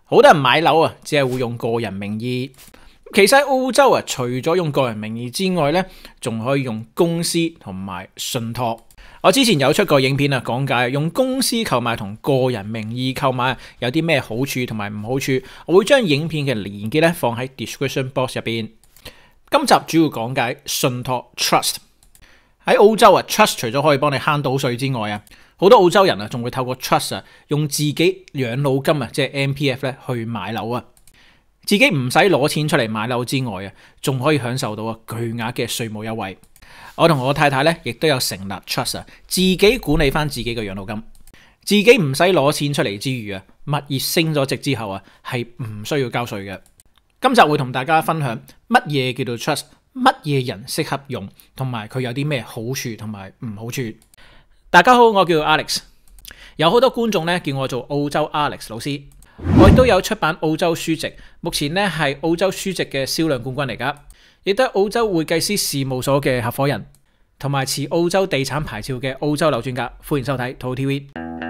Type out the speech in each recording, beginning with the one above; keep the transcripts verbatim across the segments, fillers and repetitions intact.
好多人買樓啊，只係會用個人名義。其實喺澳洲啊，除咗用個人名義之外咧，仲可以用公司同埋信託。我之前有出過影片啊，講解用公司購買同個人名義購買有啲咩好處同埋唔好處。我會將影片嘅連結咧放喺 description box 入邊。今集主要講解信託 trust。喺澳洲啊 ，trust 除咗可以幫你慳到稅之外啊，好多澳洲人啊仲會透過 trust 啊，用自己養老金啊，即係 M P F 咧去買樓啊。自己唔使攞錢出嚟買樓之外啊，仲可以享受到啊巨額嘅稅務優惠。我同我太太咧，亦都有成立 trust 啊，自己管理翻自己嘅養老金，自己唔使攞錢出嚟之餘啊，物業升咗值之後啊，係唔需要交稅嘅。今集會同大家分享乜嘢叫做 trust， 乜嘢人適合用，同埋佢有啲咩好處同埋唔好處。大家好，我叫 Alex， 有好多觀眾咧叫我做澳洲 Alex 老師，我亦都有出版澳洲書籍，目前咧係澳洲書籍嘅銷量冠軍嚟噶。亦都係澳洲會計師事務所嘅合夥人，同埋持澳洲地產牌照嘅澳洲樓專家。歡迎收睇 Total T V。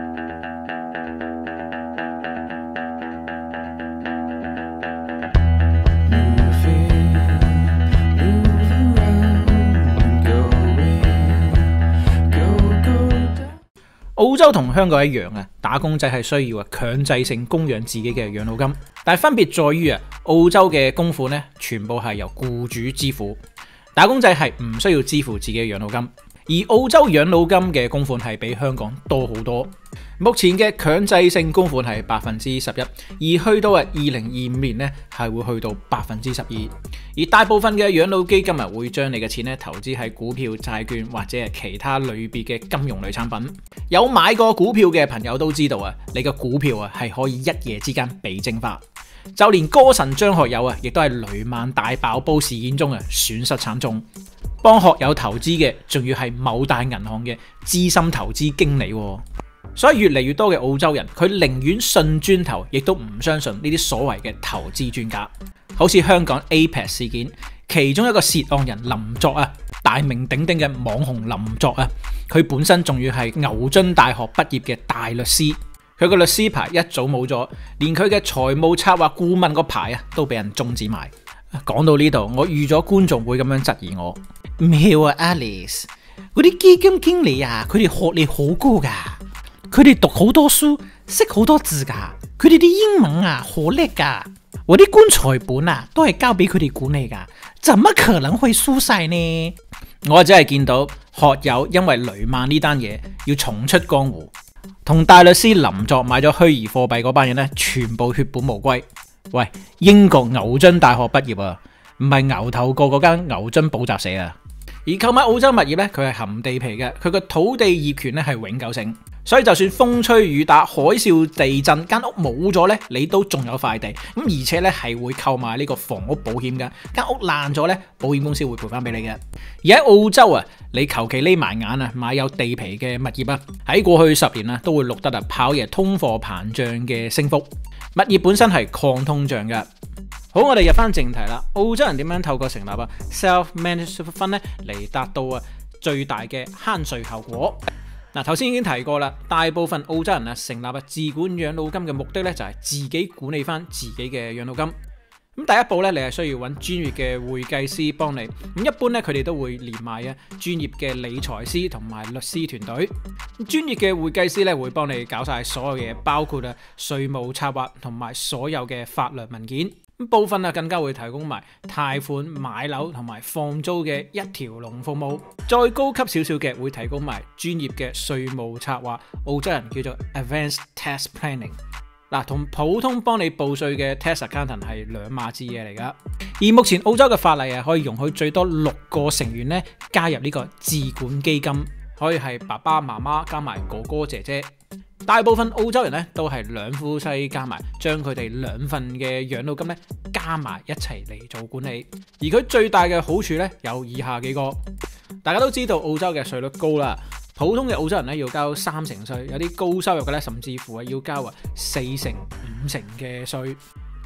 澳洲同香港一樣啊，打工仔係需要啊強制性供養自己嘅養老金，但係分別在於啊，澳洲嘅供款咧全部係由僱主支付，打工仔係唔需要支付自己嘅養老金，而澳洲養老金嘅供款係比香港多好多。目前嘅強制性供款係百分之十一，而去到啊二零二五年咧係會去到百分之十二。而大部分嘅養老基金啊會將你嘅錢咧投資喺股票、債券或者係其他類別嘅金融類產品。有買過股票嘅朋友都知道啊，你嘅股票啊係可以一夜之間被蒸發。就連歌神張學友啊，亦都係雷曼大爆煲事件中啊損失慘重。幫學友投資嘅仲要係某大銀行嘅資深投資經理。所以越嚟越多嘅澳洲人，佢寧願信磚頭，亦都唔相信呢啲所謂嘅投資專家。好似香港 A P E C 事件，其中一個涉案人林作啊，大名鼎鼎嘅網紅林作啊，佢本身仲要係牛津大學畢業嘅大律師，佢個律師牌一早冇咗，連佢嘅財務策劃顧問個牌啊都俾人終止埋。講到呢度，我預咗觀眾會咁樣質疑我，唔係啊 Alice， 嗰啲基金經理啊，佢哋學歷好高噶，佢哋讀好多書，識好多字噶，佢哋啲英文啊好叻噶，我啲棺材本啊都係交俾佢哋管理噶，怎麼可能會輸晒呢？我只係見到學友因為雷曼呢單嘢要重出江湖，同大律師林作買咗虛擬貨幣嗰班人咧，全部血本無歸。喂，英國牛津大學畢業啊，唔係牛頭角嗰間牛津補習社啊。而購買澳洲物業咧，佢係含地皮嘅，佢個土地業權咧係永久性，所以就算風吹雨打、海嘯、地震，間屋冇咗咧，你都仲有塊地。咁而且咧係會購買呢個房屋保險噶，間屋爛咗咧，保險公司會賠翻俾你嘅。而喺澳洲啊，你求其匿埋眼啊，買有地皮嘅物業啊，喺過去十年啊都會錄得啊跑贏通貨膨脹嘅升幅。物業本身係抗通脹嘅。好，我哋入翻正題啦。澳洲人點樣透過成立啊 self-managed super fund 咧嚟達到啊最大嘅慳稅效果？嗱，頭先已經提過啦，大部分澳洲人啊成立啊自管養老金嘅目的咧就係自己管理翻自己嘅養老金。咁第一步咧，你係需要揾專業嘅會計師幫你。咁一般咧，佢哋都會連埋啊專業嘅理財師同埋律師團隊。專業嘅會計師咧會幫你搞晒所有嘢，包括啊稅務策劃同埋所有嘅法律文件。咁部分啊更加會提供埋貸款、買樓同埋放租嘅一條龍服務。再高級少少嘅會提供埋專業嘅稅務策劃，澳洲人叫做 Advanced Tax Planning。嗱，同普通幫你報稅嘅 tax accountant 係兩碼子嘢嚟噶。而目前澳洲嘅法例啊，可以容許最多六個成員咧加入呢個自管基金，可以係爸爸媽媽加埋哥哥姐姐。大部分澳洲人咧都係兩夫妻加埋，將佢哋兩份嘅養老金咧加埋一齊嚟做管理。而佢最大嘅好處咧有以下幾個。大家都知道澳洲嘅稅率高啦。普通嘅澳洲人咧要交三成稅，有啲高收入嘅咧甚至乎係要交啊四成、五成嘅稅。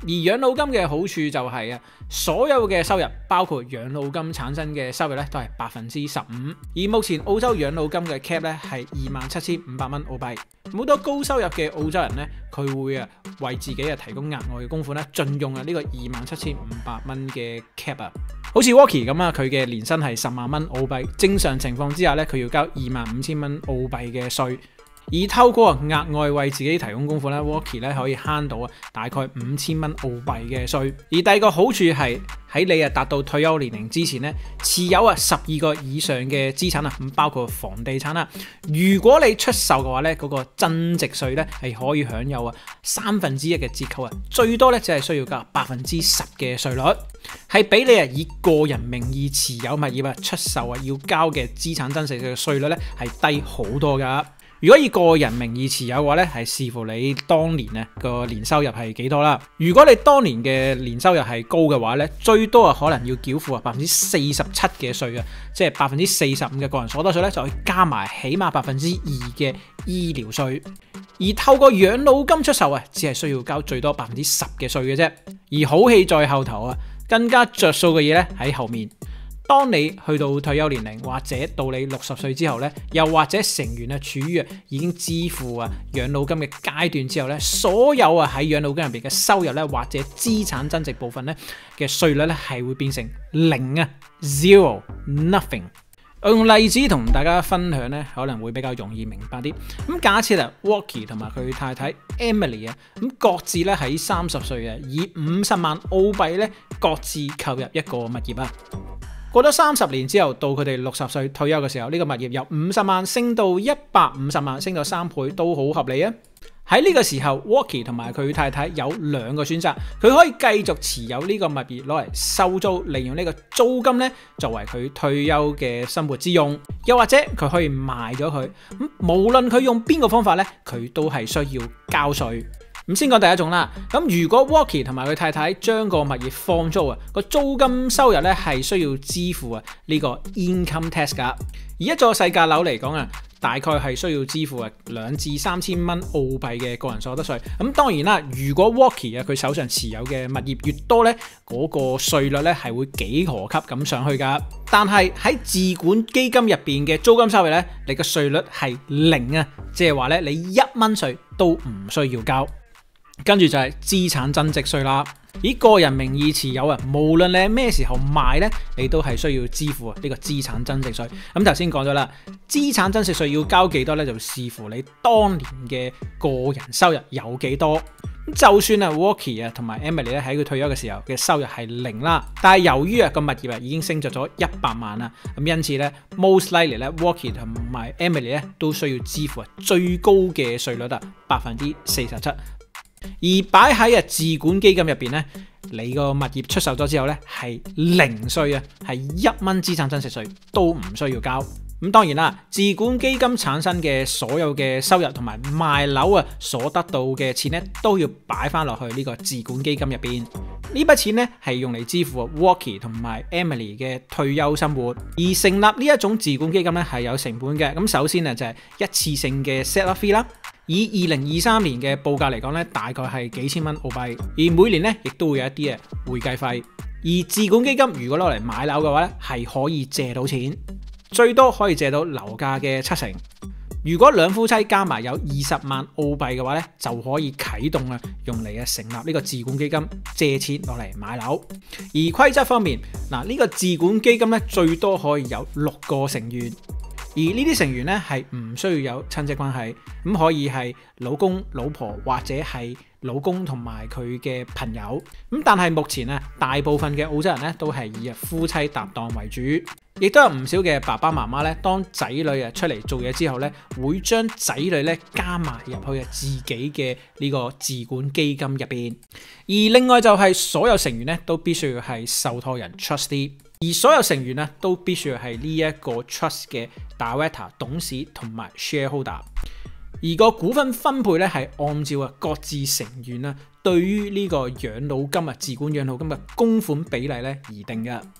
而養老金嘅好處就係啊，所有嘅收入包括養老金產生嘅收入咧，都係百分之十五。而目前澳洲養老金嘅 cap 咧係二萬七千五百蚊澳幣。好多高收入嘅澳洲人咧，佢會啊為自己啊提供額外嘅供款咧，盡用啊呢個二萬七千五百蚊嘅 cap 啊。好似 Walkie 咁啊，佢嘅年薪係十萬蚊澳幣，正常情況之下咧，佢要交二萬五千蚊澳幣嘅稅。而透過額外為自己提供供款咧 ，Walkie 咧可以慳到啊大概五千蚊澳幣嘅稅。而第二個好處係喺你啊達到退休年齡之前咧，持有啊十二個以上嘅資產啊，咁包括房地產啦。如果你出售嘅話咧，嗰、那個增值稅咧係可以享有啊三分之一嘅折扣啊，最多咧只係需要交百分之十嘅稅率，係比你啊以個人名義持有物業啊出售啊要交嘅資產增值稅嘅稅率咧係低好多噶。如果以個人名義持有嘅話咧，係視乎你當年啊個年收入係幾多啦。如果你當年嘅年收入係高嘅話咧，最多啊可能要繳付啊百分之四十七嘅稅啊，即係百分之四十五嘅個人所得稅咧，就可以加埋起碼百分之二嘅醫療稅。而透過養老金出售啊，只係需要交最多百分之十嘅稅嘅啫。而好戲在後頭啊，更加着數嘅嘢咧喺後面。當你去到退休年齡，或者到你六十歲之後咧，又或者成員啊處於啊已經支付啊養老金嘅階段之後咧，所有啊喺養老金入邊嘅收入咧，或者資產增值部分咧嘅稅率咧係會變成零啊 zero nothing。我用例子同大家分享咧，可能會比較容易明白啲。咁假設啊 Walkie 同埋佢太太 Emily 啊，咁各自咧喺三十歲啊，以五十萬澳幣咧各自購入一個物業啊。過咗三十年之後，到佢哋六十歲退休嘅時候，呢、這個物業由五十萬升到一百五十萬，升到三倍都好合理啊！喺呢個時候 ，Walkie 同埋佢太太有兩個選擇，佢可以繼續持有呢個物業攞嚟收租，利用呢個租金咧作為佢退休嘅生活之用，又或者佢可以賣咗佢。咁無論佢用邊個方法咧，佢都係需要交稅。咁先講第一種啦，咁如果 Walkie 同埋佢太太將個物業放租啊，個租金收入咧係需要支付啊呢個 income tax 噶。而一座細價樓嚟講啊，大概係需要支付啊兩至三千蚊澳幣嘅個人所得稅。咁當然啦，如果 Walkie 啊佢手上持有嘅物業越多咧，嗰個稅率咧係會幾何級咁上去噶。但係喺自管基金入邊嘅租金收入咧，你嘅稅率係零啊，即係話咧你一蚊稅都唔需要交。跟住就係資產增值稅啦，以個人名義持有啊，無論你喺咩時候賣咧，你都係需要支付啊呢個資產增值稅。咁頭先講咗啦，資產增值稅要交幾多咧，就視乎你當年嘅個人收入有幾多。就算啊 Walkie 啊同埋 Emily 咧喺佢退休嘅時候嘅收入係零啦，但係由於啊個物業啊已經升咗咗一百萬啦，咁因此咧 most likely 咧 Walkie 同埋 Emily 咧都需要支付啊最高嘅稅率啊百分之四十七。而擺喺啊自管基金入邊咧，你個物業出售咗之後咧係零稅啊，係一蚊資產增值稅都唔需要交。咁當然啦，自管基金產生嘅所有嘅收入同埋賣樓啊所得到嘅錢咧，都要擺翻落去呢個自管基金入邊。呢筆錢咧係用嚟支付 Walkie 同埋 Emily 嘅退休生活。而成立呢一種自管基金咧係有成本嘅。咁首先啊就係一次性嘅 set up fee 啦。以二零二三年嘅報價嚟講咧，大概係幾千蚊澳幣，而每年咧亦都會有一啲嘅會計費。而自管基金如果攞嚟買樓嘅話咧，係可以借到錢，最多可以借到樓價嘅七成。如果兩夫妻加埋有二十萬澳幣嘅話咧，就可以啟動啊，用嚟啊成立呢個自管基金借錢落嚟買樓。而規則方面，嗱、這、呢個自管基金咧最多可以有六個成員。而呢啲成員咧係唔需要有親戚關係，咁可以係老公、老婆或者係老公同埋佢嘅朋友。咁但係目前啊，大部分嘅澳洲人咧都係以夫妻搭檔為主，亦都有唔少嘅爸爸媽媽咧，當仔女啊出嚟做嘢之後咧，會將仔女咧加埋入去啊自己嘅呢個自管基金入邊。而另外就係所有成員咧都必須要係受託人 trustee。而所有成員咧都必須要係呢一個 trust 嘅 director 董事同埋 shareholder， 而個股份分配咧係按照啊各自成員啦對於呢個養老金啊自管養老金嘅供款比例咧而定嘅。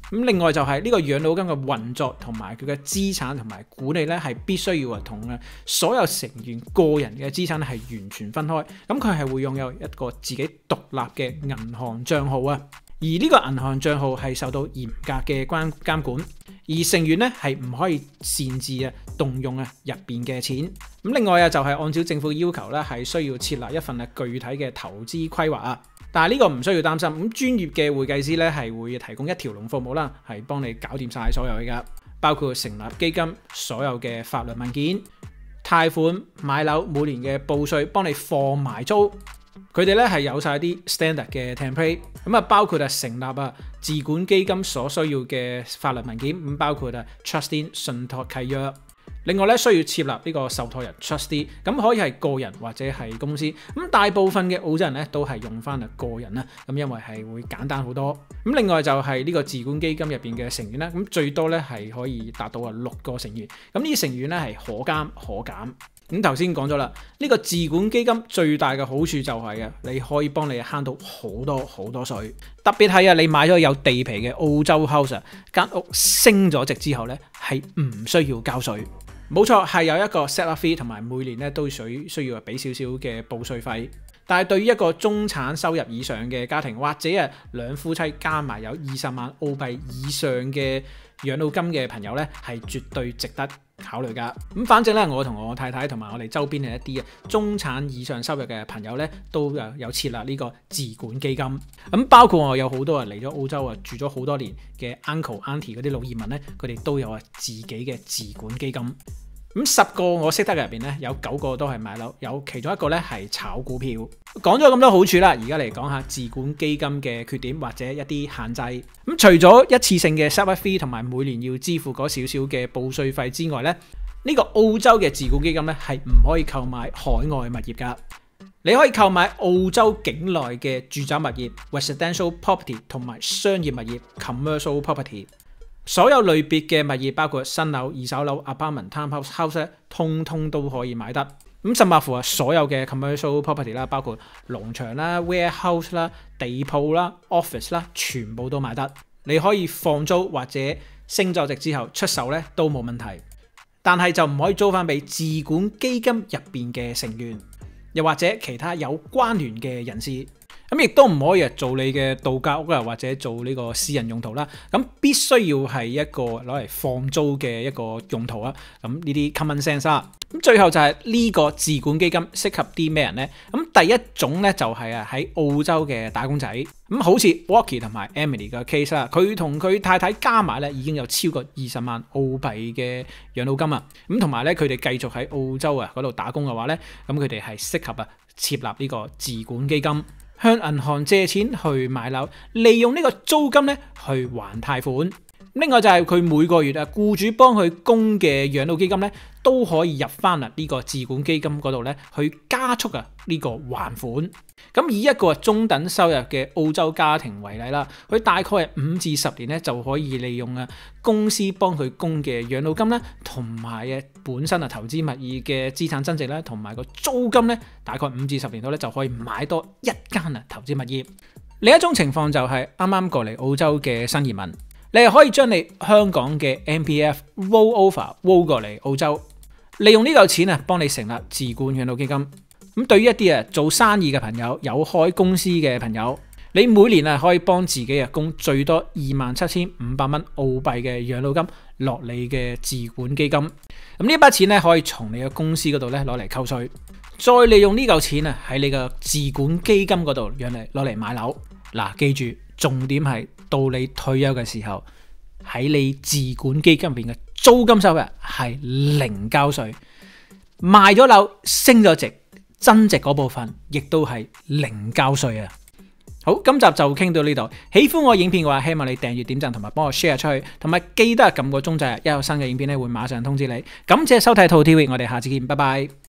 咁另外就係呢個養老金嘅運作同埋佢嘅資產同埋管理咧，係必須要啊同啊所有成員個人嘅資產係完全分開。咁佢係會擁有一個自己獨立嘅銀行賬號啊，而呢個銀行賬號係受到嚴格嘅關監管，而成員咧係唔可以擅自啊動用啊入邊嘅錢。咁另外啊就係按照政府要求咧，係需要設立一份啊具體嘅投資規劃啊。但係呢個唔需要擔心，咁專業嘅會計師咧係會提供一條龍服務啦，係幫你搞掂晒所有嘅，包括成立基金、所有嘅法律文件、貸款、買樓、每年嘅報稅，幫你放埋租。佢哋咧係有晒啲 standard 嘅 template， 咁啊包括啊成立啊自管基金所需要嘅法律文件，咁包括啊 trustee 信託契約。另外咧需要設立呢個受託人 trustee， 咁可以係個人或者係公司。咁大部分嘅澳洲人咧都係用翻啊個人啦，咁因為係會簡單好多。咁另外就係呢個自管基金入邊嘅成員啦，咁最多咧係可以達到啊六個成員。咁呢啲成員咧係可加可減。咁頭先講咗啦，呢個自管基金最大嘅好處就係啊，你可以幫你慳到好多好多稅。特別係啊，你買咗有地皮嘅澳洲 house， 間屋升咗值之後咧，係唔需要交稅。冇錯，係有一個 set up fee， 同埋每年咧都需需要俾少少嘅報稅費。但係對於一個中產收入以上嘅家庭，或者啊兩夫妻加埋有二十萬澳幣以上嘅養老金嘅朋友咧，係絕對值得考慮噶。咁反正咧，我同我太太同埋我哋周邊嘅一啲啊中產以上收入嘅朋友咧，都有有設立呢個自管基金。咁包括我有好多啊嚟咗澳洲啊住咗好多年嘅 uncle auntie 嗰啲老移民咧，佢哋都有啊自己嘅自管基金。咁十個我識得嘅入邊咧，有九個都係買樓，有其中一個咧係炒股票。講咗咁多好處啦，而家嚟講下自管基金嘅缺點或者一啲限制。咁除咗一次性嘅 set up fee 同埋每年要支付嗰少少嘅報稅費之外咧，呢個澳洲嘅自管基金咧係唔可以購買海外物業噶。你可以購買澳洲境內嘅住宅物業 residential property 同埋商業物業 commercial property。所有類別嘅物業，包括新樓、二手樓、apartment、townhouse、house 咧，通通都可以買得。咁甚至乎啊，所有嘅 commercial property 啦，包括農場啦、warehouse 啦、地鋪啦、office 啦，全部都買得。你可以放租或者升咗值之後出售咧都冇問題，但係就唔可以租翻俾自管基金入邊嘅成員，又或者其他有關聯嘅人士。咁亦都唔可以做你嘅度假屋啊，或者做呢個私人用途啦。咁必須要係一個攞嚟放租嘅一個用途啊。咁呢啲 common sense 啦。咁最後就係呢個自管基金適合啲咩人呢？咁第一種咧就係啊喺澳洲嘅打工仔。咁好似 Walkie 同埋 Emily 嘅 case 啦，佢同佢太太加埋咧已經有超過二十萬澳幣嘅養老金啊。咁同埋咧佢哋繼續喺澳洲啊嗰度打工嘅話咧，咁佢哋係適合啊設立呢個自管基金。向銀行借錢去買樓，利用呢個租金咧去還貸款。另外就係佢每個月啊，僱主幫佢供嘅養老基金咧，都可以入翻啊呢個自管基金嗰度咧，去加速啊呢個還款。咁以一個中等收入嘅澳洲家庭為例啦，佢大概係五至十年咧就可以利用啊公司幫佢供嘅養老金啦，同埋啊本身啊投資物業嘅資產增值啦，同埋個租金咧，大概五至十年度咧就可以買多一間啊投資物業。另一種情況就係啱啱過嚟澳洲嘅新移民。你係可以將你香港嘅 M P F roll over roll 過嚟澳洲，利用呢嚿錢啊，幫你成立自管養老基金。咁對於一啲啊做生意嘅朋友，有開公司嘅朋友，你每年啊可以幫自己啊供最多二萬七千五百蚊澳幣嘅養老金落你嘅自管基金。咁呢筆錢咧可以從你嘅公司嗰度咧攞嚟扣稅，再利用呢嚿錢啊喺你嘅自管基金嗰度讓嚟攞嚟買樓。嗱，記住重點係。到你退休嘅時候，喺你自管基金入邊嘅租金收入係零交稅，賣咗樓升咗值增值嗰部分亦都係零交稅啊！好，今集就傾到呢度。喜歡我影片嘅話，希望你訂閱、點讚同埋幫我 share 出去，同埋記得撳個鐘仔，一有新嘅影片咧會馬上通知你。感謝收睇兔 T V， 我哋下次見，拜拜。